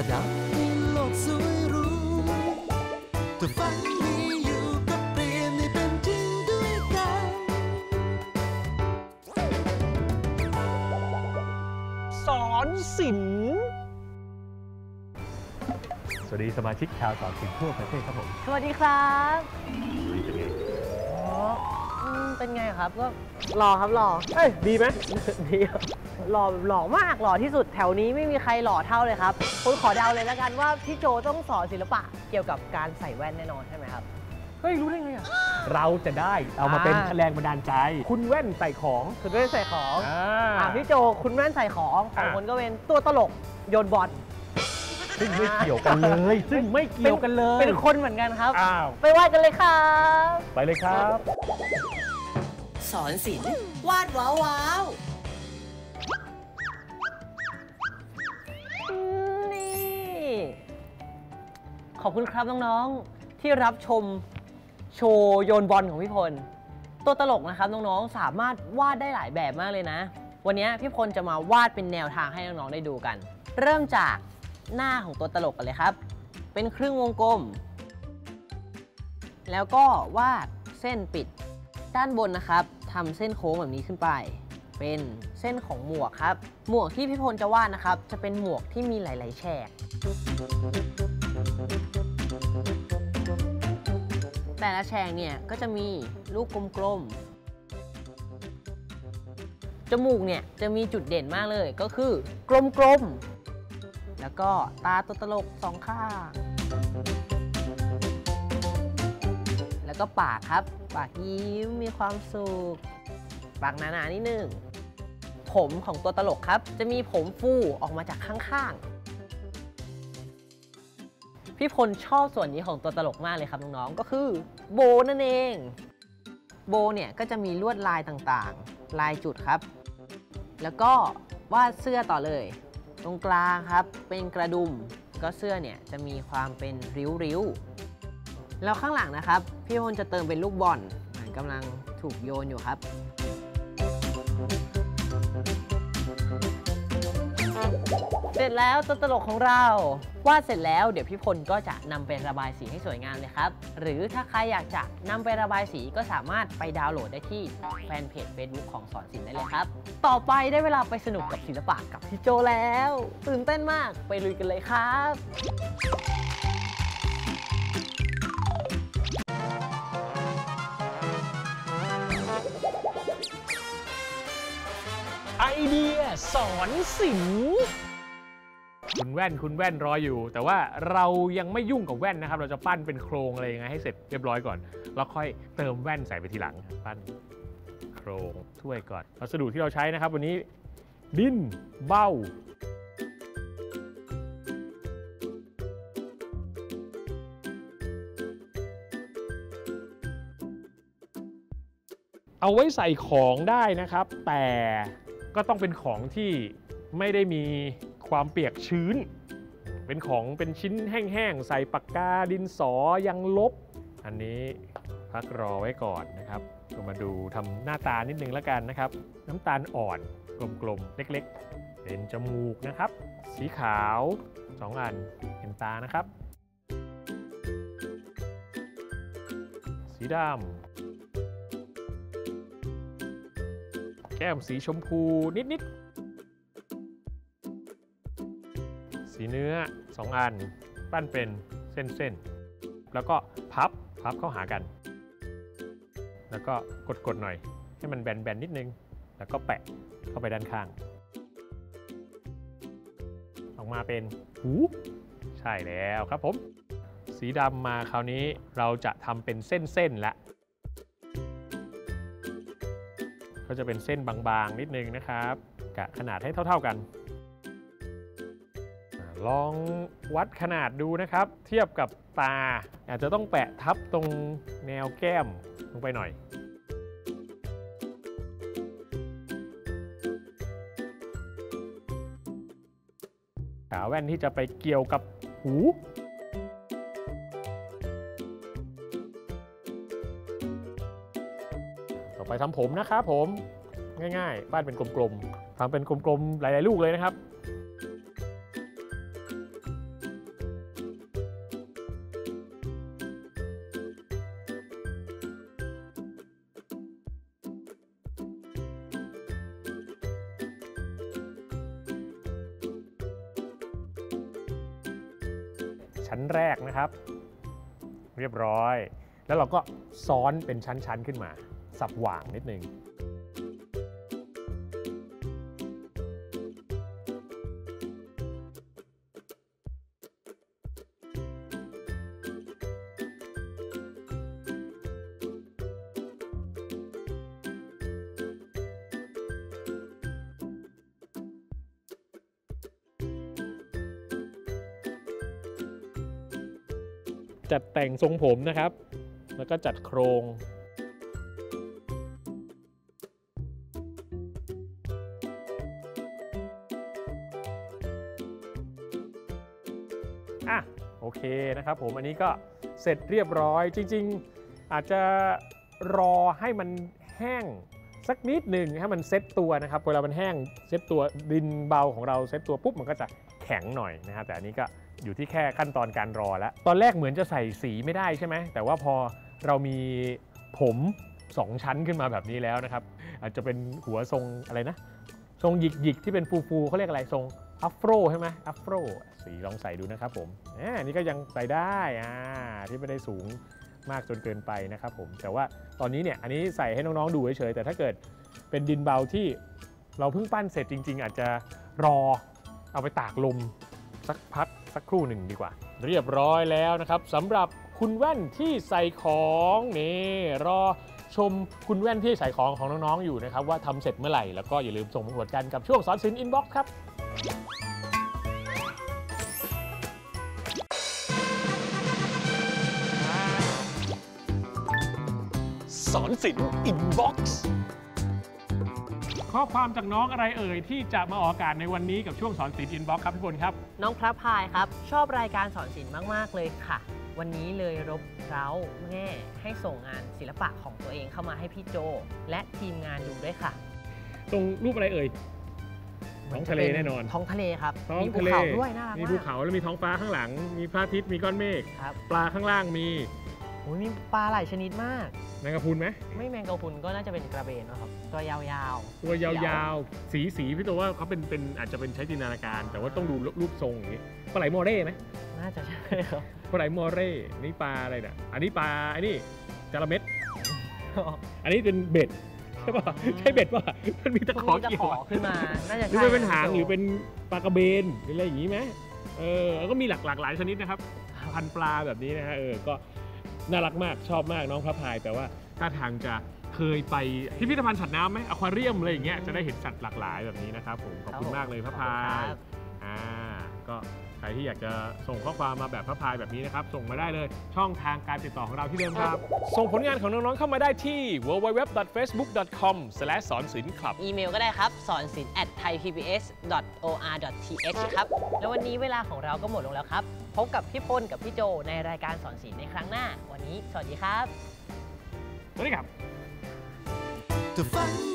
อยากให้โลกสวยหรูแต่ฝันมีอยู่ก็เปลี่ยนให้เป็นจริงด้วยกันสอนศิลป์สวัสดีสมาชิกชาวสอนศิลป์ทั่วประเทศครับผมสวัสดีครับเป็นไงเป็นไงครับก็หล่อครับหล่อเอ้ยดีไหมดีหล่อหล่อมากหล่อที่สุดแถวนี้ไม่มีใครหล่อเท่าเลยครับคุณขอเดาเลยแล้วกันว่าพี่โจต้องสอนศิลปะเกี่ยวกับการใส่แว่นแน่นอนใช่ไหมครับเฮ้ยรู้ได้ไงอ่ะเราจะได้เอามาเป็นแรงบันดาลใจคุณแว่นใส่ของคุณแว่นใส่ของพี่โจคุณแว่นใส่ของคนก็เป็นตัวตลกโยนบอลซึ่งไม่เกี่ยวกันเลยซึ่งไม่เกี่ยวกันเลยเป็นคนเหมือนกันครับไปวาดกันเลยครับไปเลยครับสอนศิลป์วาดว้าวว้าวนี่ขอบคุณครับน้องๆที่รับชมโชว์โยนบอลของพี่พลตัวตลกนะครับน้องๆสามารถวาดได้หลายแบบมากเลยนะวันนี้พี่พลจะมาวาดเป็นแนวทางให้น้องๆได้ดูกันเริ่มจากหน้าของตัวตลกกันเลยครับเป็นครึ่งวงกลมแล้วก็วาดเส้นปิดด้านบนนะครับทำเส้นโค้งแบบนี้ขึ้นไปเป็นเส้นของหมวกครับหมวกที่พี่พลจะวาดนะครับจะเป็นหมวกที่มีหลายๆแฉกแต่ละแฉกเนี่ยก็จะมีลูกกลมๆจมูกเนี่ยจะมีจุดเด่นมากเลยก็คือกลมๆแล้วก็ตาตัวตลกสองข้างแล้วก็ปากครับปากยิ้มมีความสุขปากหนาๆนิดนึงผมของตัวตลกครับจะมีผมฟูออกมาจากข้างๆพี่พลชอบส่วนนี้ของตัวตลกมากเลยครับน้องๆก็คือโบนั่นเองโบเนี่ยก็จะมีลวดลายต่างๆลายจุดครับแล้วก็วาดเสื้อต่อเลยตรงกลางครับเป็นกระดุมก็เสื้อเนี่ยจะมีความเป็นริ้วๆแล้วข้างหลังนะครับพี่พลจะเติมเป็นลูกบอลเหมือนกำลังถูกโยนอยู่ครับเสร็จแล้วตัวตลกของเราวาดเสร็จแล้วเดี๋ยวพี่พลก็จะนำไประบายสีให้สวยงามเลยครับหรือถ้าใครอยากจะนำไประบายสีก็สามารถไปดาวน์โหลดได้ที่แฟนเพจ Facebook ของสอนศิลป์ได้เลยครับต่อไปได้เวลาไปสนุกกับศิลปะกับพี่โจแล้วตื่นเต้นมากไปลุยกันเลยครับไอเดียสอนศิลป์คุณแว่นรออยู่แต่ว่าเรายังไม่ยุ่งกับแว่นนะครับเราจะปั้นเป็นโครงอะไรยังไงให้เสร็จเรียบร้อยก่อนแล้วค่อยเติมแว่นใส่ไปทีหลังปั้นโครงถ้วยก่อนวัสดุที่เราใช้นะครับวันนี้ดินเบ้าเอาไว้ใส่ของได้นะครับแต่ก็ต้องเป็นของที่ไม่ได้มีความเปียกชื้นเป็นของเป็นชิ้นแห้งๆใส่ปากกาดินสอยังลบอันนี้พักรอไว้ก่อนนะครับก็มาดูทำหน้าตานิดนึงแล้วกันนะครับน้ำตาลอ่อนกลมๆเล็กๆเป็นจมูกนะครับสีขาว2 อันเป็นตานะครับสีดำแก้มสีชมพูนิดๆสีเนื้อ2 อันปั้นเป็นเส้นๆแล้วก็พับเข้าหากันแล้วก็กดๆหน่อยให้มันแบนๆนิดนึงแล้วก็แปะเข้าไปด้านข้างออกมาเป็นหูใช่แล้วครับผมสีดำมาคราวนี้เราจะทำเป็นเส้นๆละก็จะเป็นเส้นบางๆนิดนึงนะครับกะขนาดให้เท่าๆกันลองวัดขนาดดูนะครับเทียบกับตาอาจจะต้องแปะทับตรงแนวแก้มลงไปหน่อยขาแว่นที่จะไปเกี่ยวกับหูต่อไปทำผมนะครับผมง่ายๆปั้นเป็นกลมๆทำเป็นกลมๆหลายๆลูกเลยนะครับชั้นแรกนะครับเรียบร้อยแล้วเราก็ซ้อนเป็นชั้นๆขึ้นมาสับหว่างนิดนึงจัดแต่งทรงผมนะครับแล้วก็จัดโครงโอเคนะครับผมอันนี้ก็เสร็จเรียบร้อยจริงๆอาจจะรอให้มันแห้งสักนิดหนึ่งให้มันเซ็ตตัวนะครับเวลามันแห้งเซ็ตตัวดินเบาของเราเซ็ตตัวปุ๊บมันก็จะแข็งหน่อยนะครับแต่อันนี้ก็อยู่ที่แค่ขั้นตอนการรอแล้วตอนแรกเหมือนจะใส่สีไม่ได้ใช่ไหมแต่ว่าพอเรามีผม2ชั้นขึ้นมาแบบนี้แล้วนะครับอาจจะเป็นหัวทรงอะไรนะทรงหยิกๆที่เป็นฟูๆเขาเรียกอะไรทรงอัฟโรใช่ไหมอัฟโรสีลองใส่ดูนะครับผมอันนี้ก็ยังใส่ได้ที่ไม่ได้สูงมากจนเกินไปนะครับผมแต่ว่าตอนนี้เนี่ยอันนี้ใส่ให้น้องๆดูเฉยๆแต่ถ้าเกิดเป็นดินเบาที่เราเพิ่งปั้นเสร็จจริงๆอาจจะรอเอาไปตากลมสักครู่หนึ่งดีกว่าเรียบร้อยแล้วนะครับสำหรับคุณแว่นที่ใส่ของนี่รอชมคุณแว่นที่ใส่ของของน้องๆอยู่นะครับว่าทำเสร็จเมื่อไหร่แล้วก็อย่าลืมส่งมาอวดกันกับช่วงสอนศิลป์อินบ็อกซ์ครับสอนศิลป์อินบ็อกซ์ข้อความจากน้องอะไรเอ่ยที่จะมาออกอากาศในวันนี้กับช่วงสอนศิลป์อินบ็อกซ์ครับพี่พลครับน้องพระพายครับชอบรายการสอนศิลป์มากๆเลยค่ะวันนี้เลยรบเร้าแง่ให้ส่งงานศิลปะของตัวเองเข้ามาให้พี่โจและทีมงานดูด้วยค่ะตรงรูปอะไรเอ่ยท้องทะเลแน่นอนท้องทะเลครับมีภูเขาด้วยน่ารักมากมีภูเขาแล้วมีท้องฟ้าข้างหลังมีพระอาทิตย์มีก้อนเมฆปลาข้างล่างมีมีปลาหลายชนิดมากแมงกะพรุนไหมไม่แมงกะพรุนก็น่าจะเป็นกระเบนนะครับตัวยาวๆตัวยาวๆสีพี่ตัวว่าเขาเป็นอาจจะเป็นใช้จินตนาการแต่ว่าต้องดูรูปทรงอย่างนี้ปลาไหลมอเร่ไหมน่าจะใช่ครับปลาไหลมอเร่นี่ปลาอะไรเนี่ยอันนี้ปลาไอ้นี่จระเม็ดอันนี้เป็นเบ็ดใช่ป่ะใช่เบ็ดป่ะมันมีตะขอเกี่ยวขึ้นมาน่าจะใช่หรือเป็นหางหรือเป็นปลากระเบนหรืออะไรอย่างนี้ไหมแล้วก็มีหลากหลายชนิดนะครับพันปลาแบบนี้นะฮะก็น่ารักมากชอบมากน้องพระพายแต่ว่าถ้าทางจะเคยไปพิพิธภัณฑ์สัตว์น้ำไหมอควาเรียมอะไรอย่างเงี้ยจะได้เห็นสัตว์หลากหลายแบบนี้นะครับผมขอบคุณมากเลยพระพายก็ใครที่อยากจะส่งข้อความมาแบบพระพายแบบนี้นะครับส่งมาได้เลยช่องทางการติดต่อของเราที่เดิมครับส่งผลงานของน้องๆเข้ามาได้ที่ www.facebook.com/sonsilinclub อีเมลก็ได้ครับสอนศิลป์ @thaipbs.or.th ครับแล้ววันนี้เวลาของเราก็หมดลงแล้วครับพบกับพี่พลกับพี่โจในรายการสอนศิลป์ในครั้งหน้าวันนี้สวัสดีครับสวัสดีครับ